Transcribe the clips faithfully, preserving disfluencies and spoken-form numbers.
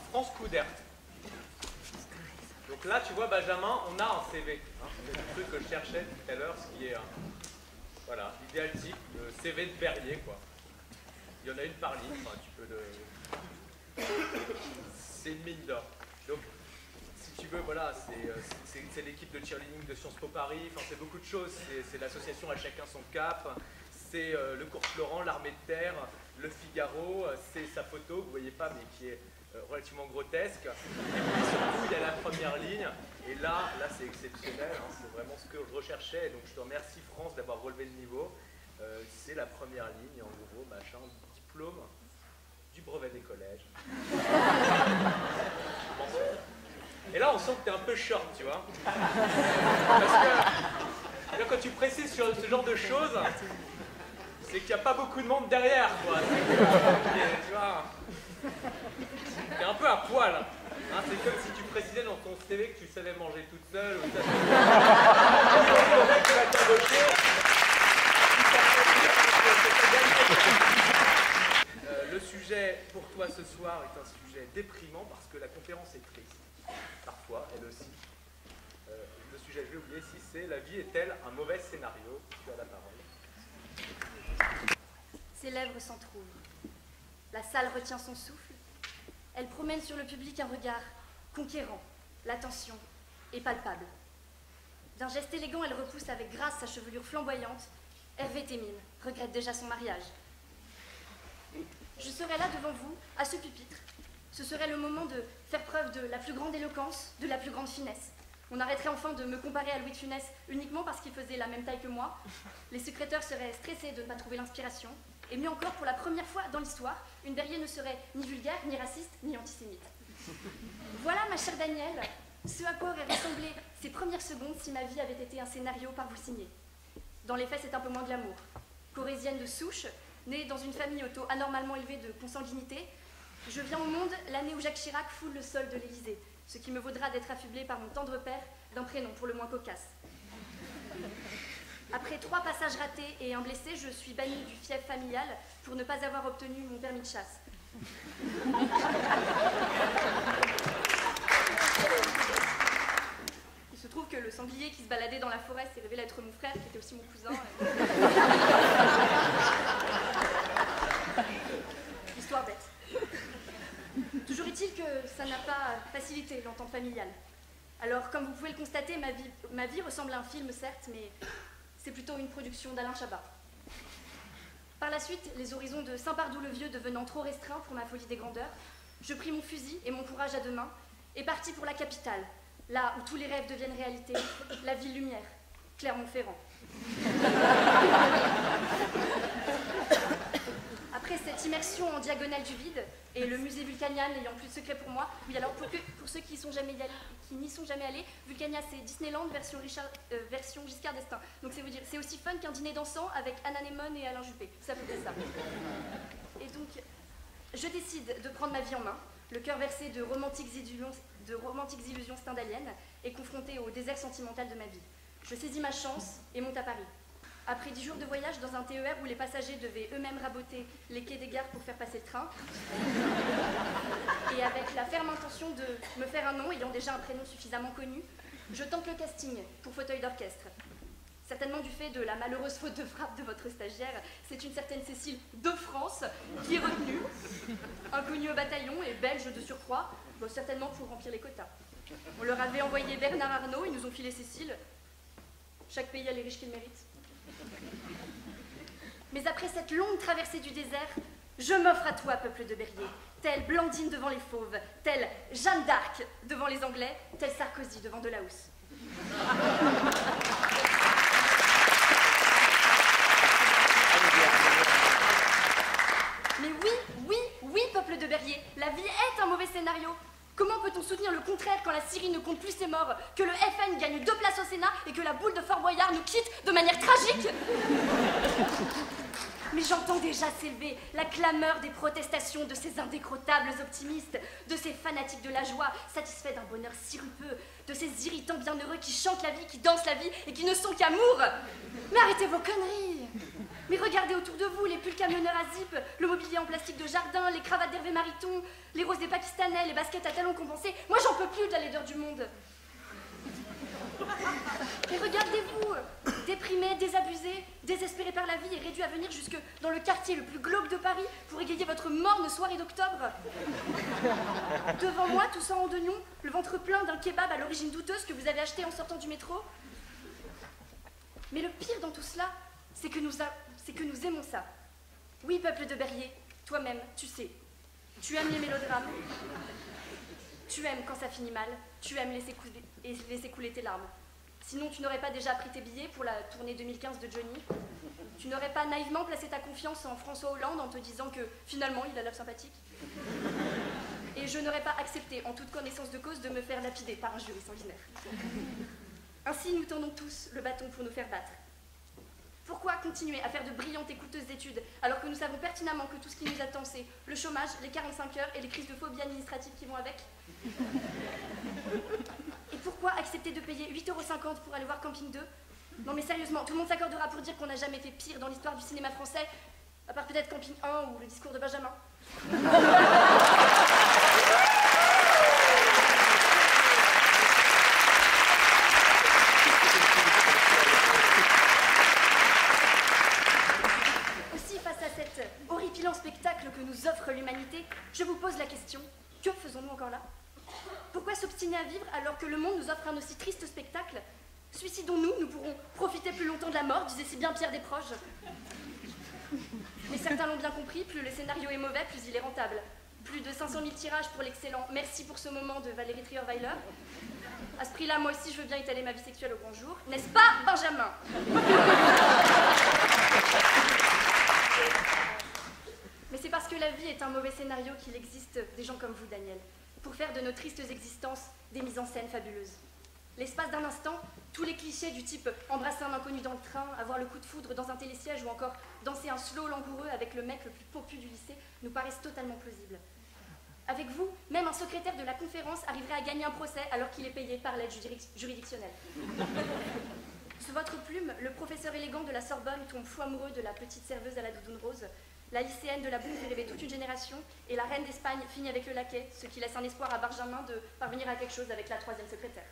France Coudert. Donc là, tu vois, Benjamin, on a un C V. Hein. C'est le truc que je cherchais tout à l'heure, ce qui est un, voilà, idéal type, le C V de Berrier, quoi. Il y en a une par ligne, enfin, tu peux le... C'est une mine d'or. Donc, si tu veux, voilà, c'est l'équipe de cheerleading de Sciences Po Paris, enfin, c'est beaucoup de choses. C'est l'association À Chacun Son Cap, c'est euh, le cours Florent, l'Armée de Terre, le Figaro, c'est sa photo, que vous voyez pas, mais qui est euh, relativement grotesque. Et puis surtout, il y a la première ligne, et là, là c'est exceptionnel, hein, c'est vraiment ce que je recherchais, donc je te remercie France d'avoir relevé le niveau. Euh, c'est la première ligne, en gros, machin, diplôme du brevet des collèges. Et là, on sent que t'es un peu short, tu vois. Parce que là, quand tu précises sur ce genre de choses, c'est qu'il n'y a pas beaucoup de monde derrière, quoi. Que, tu vois, t'es un peu à poil. Hein, c'est comme si tu précisais dans ton C V que tu savais manger toute seule. Ou ça, euh, le sujet pour toi ce soir est un sujet déprimant parce que la conférence est triste. Parfois, elle aussi. Euh, le sujet, je vais oublier si c'est « La vie est-elle un mauvais scénario ?» Tu as la parole. Ses lèvres s'entrouvent. La salle retient son souffle. Elle promène sur le public un regard conquérant. L'attention est palpable. D'un geste élégant, elle repousse avec grâce sa chevelure flamboyante. Hervé Témine regrette déjà son mariage. Je serai là devant vous, à ce pupitre. Ce serait le moment de faire preuve de la plus grande éloquence, de la plus grande finesse. On arrêterait enfin de me comparer à Louis de Funès uniquement parce qu'il faisait la même taille que moi. Les secrétaires seraient stressés de ne pas trouver l'inspiration. Et mieux encore, pour la première fois dans l'histoire, une Berrier ne serait ni vulgaire, ni raciste, ni antisémite. Voilà, ma chère Danielle, ce à quoi auraient ressemblé ces premières secondes si ma vie avait été un scénario par vous signé. Dans les faits, c'est un peu moins glamour. Corésienne de souche, née dans une famille auto anormalement élevée de consanguinité, je viens au monde l'année où Jacques Chirac foule le sol de l'Élysée, ce qui me vaudra d'être affublée par mon tendre père d'un prénom pour le moins cocasse. Après trois passages ratés et un blessé, je suis bannie du fief familial pour ne pas avoir obtenu mon permis de chasse. Il se trouve que le sanglier qui se baladait dans la forêt s'est révélé être mon frère, qui était aussi mon cousin. Histoire bête. Toujours est-il que ça n'a pas facilité l'entente familiale. Alors, comme vous pouvez le constater, ma vie, ma vie ressemble à un film, certes, mais c'est plutôt une production d'Alain Chabat. Par la suite, les horizons de Saint-Pardoux-le-Vieux devenant trop restreints pour ma folie des grandeurs, je pris mon fusil et mon courage à deux mains et partis pour la capitale, là où tous les rêves deviennent réalité, la ville lumière, Clermont-Ferrand. Après cette immersion en diagonale du vide, et le musée Vulcania n'ayant plus de secret pour moi, oui alors pour, que, pour ceux qui sont jamais allés, qui n'y sont jamais allés, Vulcania c'est Disneyland version, Richard, euh, version Giscard d'Estaing. Donc c'est vous dire, c'est aussi fun qu'un dîner dansant avec Anna Nemone et Alain Juppé. Ça peut être ça. Et donc, je décide de prendre ma vie en main, le cœur versé de romantiques illusions, de romantiques illusions stendhaliennes et confronté au désert sentimental de ma vie. Je saisis ma chance et monte à Paris. Après dix jours de voyage dans un T E R où les passagers devaient eux-mêmes raboter les quais des gares pour faire passer le train, et avec la ferme intention de me faire un nom ayant déjà un prénom suffisamment connu, je tente le casting pour fauteuil d'orchestre. Certainement du fait de la malheureuse faute de frappe de votre stagiaire, c'est une certaine Cécile de France qui est retenue, inconnue au bataillon et belge de surcroît, bon, certainement pour remplir les quotas. On leur avait envoyé Bernard Arnault, ils nous ont filé Cécile. Chaque pays a les riches qu'il mérite. Mais après cette longue traversée du désert, je m'offre à toi, peuple de Berrier, telle Blandine devant les fauves, telle Jeanne d'Arc devant les Anglais, telle Sarkozy devant Delahousse. Mais oui, oui, oui, peuple de Berrier, la vie est un mauvais scénario. Comment peut-on soutenir le contraire quand la Syrie ne compte plus ses morts, que le F N gagne deux places au Sénat et que la boule de Fort Boyard nous quitte de manière tragique? Mais j'entends déjà s'élever la clameur des protestations de ces indécrottables optimistes, de ces fanatiques de la joie, satisfaits d'un bonheur sirupeux, de ces irritants bienheureux qui chantent la vie, qui dansent la vie et qui ne sont qu'amour. Mais arrêtez vos conneries. Mais regardez autour de vous, les pulls camionneurs à zip, le mobilier en plastique de jardin, les cravates d'Hervé Mariton, les roses des Pakistanais, les baskets à talons compensés. Moi, j'en peux plus de la laideur du monde. Et regardez-vous, déprimés, désabusés, désespérés par la vie et réduits à venir jusque dans le quartier le plus glauque de Paris pour égayer votre morne soirée d'octobre. Devant moi, tout ça en d'oignons, le ventre plein d'un kebab à l'origine douteuse que vous avez acheté en sortant du métro. Mais le pire dans tout cela, c'est que nous, a... c'est que nous aimons ça. Oui, peuple de Berrier, toi-même, tu sais, tu aimes les mélodrames. Tu aimes quand ça finit mal, tu aimes laisser couler, et laisser couler tes larmes. Sinon, tu n'aurais pas déjà pris tes billets pour la tournée deux mille quinze de Johnny. Tu n'aurais pas naïvement placé ta confiance en François Hollande en te disant que, finalement, il a l'air sympathique. Et je n'aurais pas accepté, en toute connaissance de cause, de me faire lapider par un jury sanguinaire. Ainsi, nous tendons tous le bâton pour nous faire battre. Pourquoi continuer à faire de brillantes et coûteuses études alors que nous savons pertinemment que tout ce qui nous attend, c'est le chômage, les quarante-cinq heures et les crises de phobie administrative qui vont avec? Et pourquoi accepter de payer huit euros cinquante pour aller voir Camping deux? Non mais sérieusement, tout le monde s'accordera pour dire qu'on n'a jamais fait pire dans l'histoire du cinéma français, à part peut-être Camping un ou le discours de Benjamin. Aussi, face à cet horripilant spectacle que nous offre l'humanité, je vous pose la question, que faisons-nous encore là? Pourquoi s'obstiner à vivre alors que le monde nous offre un aussi triste spectacle? Suicidons-nous, nous pourrons profiter plus longtemps de la mort, disait si bien Pierre Desproges. Mais certains l'ont bien compris, plus le scénario est mauvais, plus il est rentable. Plus de cinq cent mille tirages pour l'excellent « Merci pour ce moment » de Valérie Trierweiler. À ce prix-là, moi aussi, je veux bien étaler ma vie sexuelle au grand jour. N'est-ce pas, Benjamin? Mais c'est parce que la vie est un mauvais scénario qu'il existe des gens comme vous, Daniel, pour faire de nos tristes existences des mises en scène fabuleuses. L'espace d'un instant, tous les clichés du type embrasser un inconnu dans le train, avoir le coup de foudre dans un télésiège ou encore danser un slow langoureux avec le mec le plus popu du lycée nous paraissent totalement plausibles. Avec vous, même un secrétaire de la conférence arriverait à gagner un procès alors qu'il est payé par l'aide juridictionnelle. Sous votre plume, le professeur élégant de la Sorbonne tombe fou amoureux de la petite serveuse à la doudoune rose, la lycéenne de la boum fait rêver toute une génération, et la reine d'Espagne finit avec le laquais, ce qui laisse un espoir à Benjamin de parvenir à quelque chose avec la troisième secrétaire.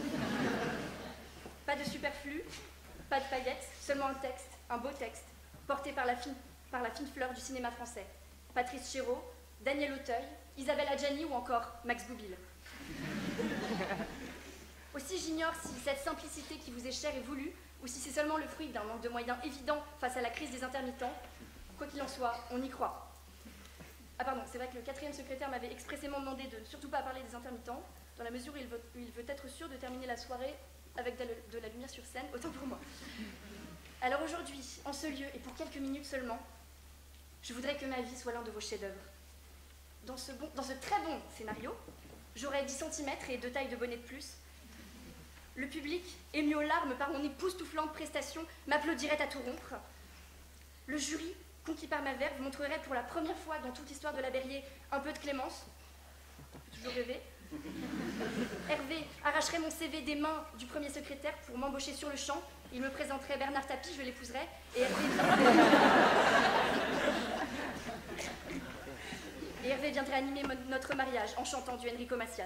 Pas de superflu, pas de paillettes, seulement un texte, un beau texte, porté par la fine, par la fine fleur du cinéma français. Patrice Chéreau, Daniel Auteuil, Isabelle Adjani ou encore Max Boublil. Aussi, j'ignore si cette simplicité qui vous est chère est voulue, ou si c'est seulement le fruit d'un manque de moyens évident face à la crise des intermittents. Quoi qu'il en soit, on y croit. Ah pardon, c'est vrai que le quatrième secrétaire m'avait expressément demandé de ne surtout pas parler des intermittents, dans la mesure où il veut, où il veut être sûr de terminer la soirée avec de, de la lumière sur scène, autant pour moi. Alors aujourd'hui, en ce lieu et pour quelques minutes seulement, je voudrais que ma vie soit l'un de vos chefs-d'œuvre. Dans ce, bon, dans ce très bon scénario, j'aurais dix centimètres et deux tailles de bonnet de plus. Le public, ému aux larmes par mon époustouflante prestation, m'applaudirait à tout rompre. Le jury, conquis par ma verve, montrerait pour la première fois dans toute l'histoire de la Berrier un peu de clémence. Je peux toujours rêver. Hervé arracherait mon C V des mains du premier secrétaire pour m'embaucher sur le champ. Il me présenterait Bernard Tapie, je l'épouserais. Et Hervé... et Hervé viendrait animer notre mariage en chantant du Enrico Macias.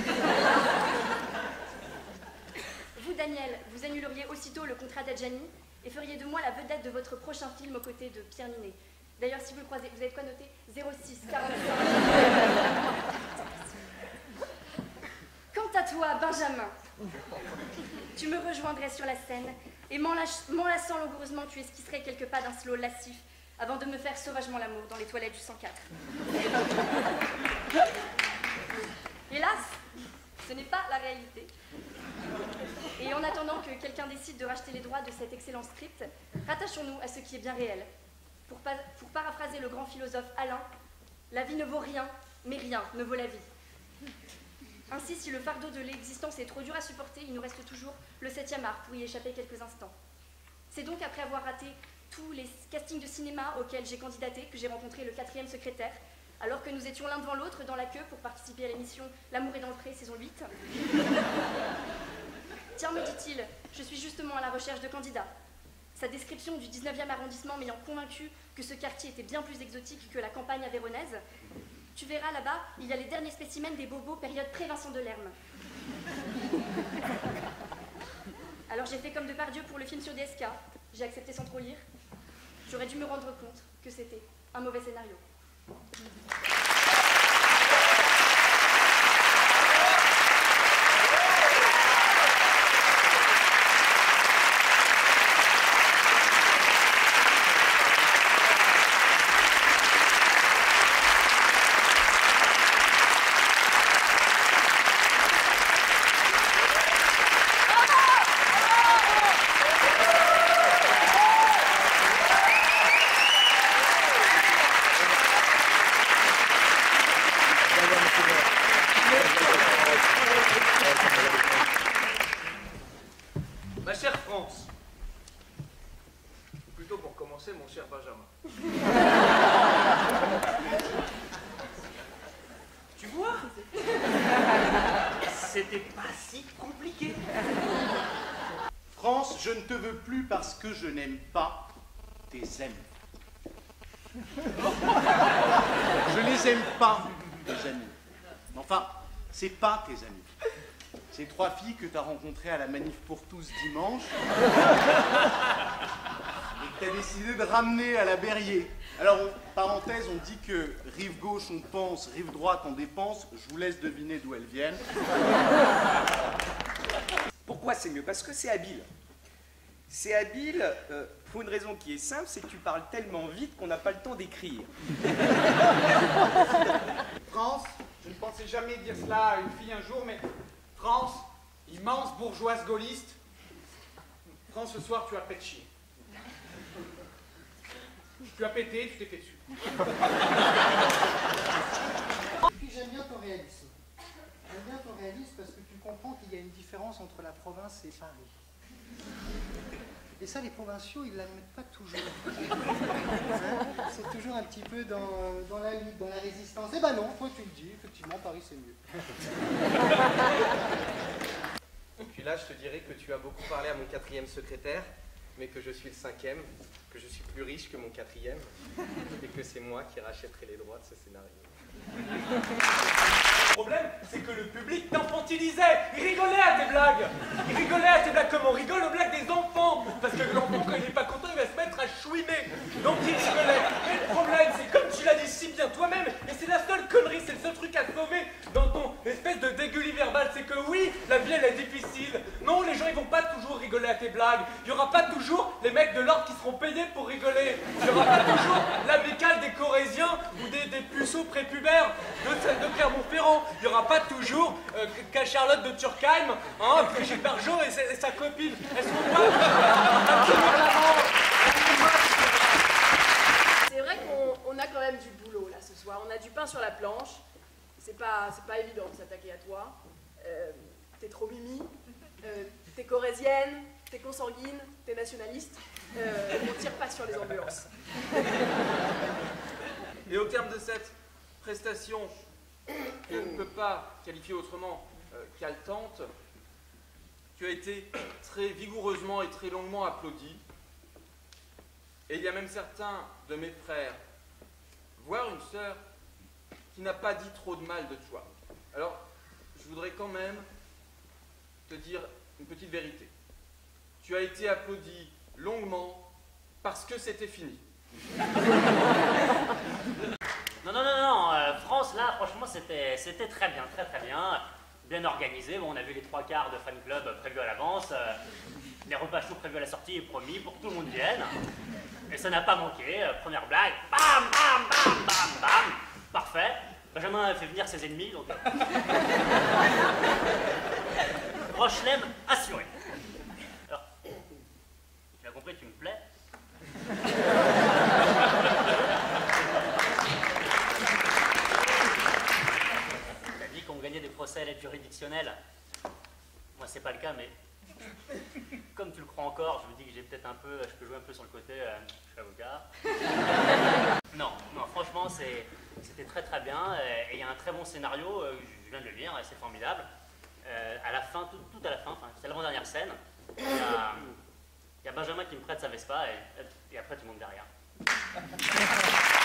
Vous, Daniel, vous annuleriez aussitôt le contrat d'Adjani et feriez de moi la vedette de votre prochain film aux côtés de Pierre Ninet. D'ailleurs, si vous le croisez, vous avez quoi noter? zéro six quarante-cinq. Quant à toi, Benjamin, tu me rejoindrais sur la scène et m'enlaçant langoureusement, tu esquisserais quelques pas d'un slow lascif avant de me faire sauvagement l'amour dans les toilettes du cent quatre. Hélas, ce n'est pas la réalité. Et en attendant que quelqu'un décide de racheter les droits de cet excellent script, rattachons-nous à ce qui est bien réel. Pour, pa pour paraphraser le grand philosophe Alain, la vie ne vaut rien, mais rien ne vaut la vie. Ainsi, si le fardeau de l'existence est trop dur à supporter, il nous reste toujours le septième art pour y échapper quelques instants. C'est donc après avoir raté tous les castings de cinéma auxquels j'ai candidaté que j'ai rencontré le quatrième secrétaire, alors que nous étions l'un devant l'autre dans la queue pour participer à l'émission L'amour est dans le pré, saison huit. Tiens, me dit-il, je suis justement à la recherche de candidats. Sa description du dix-neuvième arrondissement m'ayant convaincu que ce quartier était bien plus exotique que la campagne avéronaise, tu verras là-bas, il y a les derniers spécimens des bobos période pré-Vincent Delerme. Alors j'ai fait comme Depardieu pour le film sur D S K, j'ai accepté sans trop lire. J'aurais dû me rendre compte que c'était un mauvais scénario. Ma chère France, ou plutôt pour commencer, mon cher Benjamin. Tu vois, c'était pas si compliqué. France, je ne te veux plus parce que je n'aime pas tes amis. Je les aime pas, tes amis. Enfin, c'est pas tes amis. Ces trois filles que tu as rencontrées à la manif pour tous dimanche et que tu as décidé de ramener à la Berrier. Alors, on, parenthèse, on dit que rive gauche on pense, rive droite on dépense. Je vous laisse deviner d'où elles viennent. Pourquoi c'est mieux? Parce que c'est habile. C'est habile euh, pour une raison qui est simple, c'est que tu parles tellement vite qu'on n'a pas le temps d'écrire. France, je ne pensais jamais dire cela à une fille un jour, mais France, immense bourgeoise gaulliste, France, ce soir, tu as fait chier. Tu as pété, tu t'es fait dessus. Et puis j'aime bien ton réalisme. J'aime bien ton réalisme parce que tu comprends qu'il y a une différence entre la province et Paris. Et ça, les provinciaux, ils ne l'admettent pas toujours. Hein? C'est toujours un petit peu dans, dans la lutte, dans la résistance. Eh ben non, toi tu le dis, effectivement, Paris c'est mieux. Et puis là, je te dirais que tu as beaucoup parlé à mon quatrième secrétaire, mais que je suis le cinquième, que je suis plus riche que mon quatrième, et que c'est moi qui rachèterai les droits de ce scénario. Le problème, c'est que le public t'infantilisait. Il rigolait à tes blagues. Il rigolait à tes blagues comme on rigole aux blagues des enfants. Parce que l'enfant, quand il n'est pas content, il va se mettre à chouiner. Donc il rigolait. Mais le problème, c'est comme tu l'as dit si bien toi-même, et c'est la seule connerie, c'est le seul truc à sauver dans ton espèce de dégueulis verbal, c'est que oui, la vie, elle est difficile. Non, les gens, ils vont pas toujours rigoler à tes blagues. Il y aura pas toujours les mecs de l'ordre qui seront payés pour rigoler. Il y aura pas toujours l'amicale des Corésiens ou des, des puceaux prépubères de, de Clermont-Ferrand. Il n'y aura pas toujours euh, qu'à Charlotte de Turckheim, hein, Brigitte Bardot et, et sa copine. Elles sont pas à tenir la main. C'est vrai qu'on on a quand même du boulot là ce soir. On a du pain sur la planche. C'est pas, c'est pas évident de s'attaquer à toi. Euh, t'es trop mimi, euh, t'es corésienne, t'es consanguine, t'es nationaliste. Euh, on tire pas sur les ambulances. Et au terme de cette prestation, que ne peut pas qualifier autrement euh, qu'haletante, tu as été très vigoureusement et très longuement applaudi. Et il y a même certains de mes frères, voire une sœur, qui n'a pas dit trop de mal de toi. Alors, je voudrais quand même te dire une petite vérité. Tu as été applaudi longuement parce que c'était fini. Non, non, non, non, euh, France, là, franchement, c'était c'était très bien, très très bien. Bien organisé. Bon, on a vu les trois quarts de fan club prévus à l'avance. Euh, les repas chauds prévus à la sortie est promis pour que tout le monde vienne. Et ça n'a pas manqué. Euh, première blague, bam, bam, bam, bam, bam. Parfait. Benjamin a fait venir ses ennemis, donc... Rochelem assuré. Alors, tu as compris, tu me plais. T'as dit qu'on gagnait des procès à l'aide juridictionnelle. Moi, c'est pas le cas, mais comme tu le crois encore, je me dis que j'ai peut-être un peu, je peux jouer un peu sur le côté, euh, je suis avocat. Non, non, franchement, c'est... C'était très très bien, et il y a un très bon scénario, euh, je viens de le lire, c'est formidable. Euh, à la fin, tout, tout à la fin, enfin, c'est l'avant-dernière scène, il y a, Il y a Benjamin qui me prête sa Vespa et, et après tu montes derrière.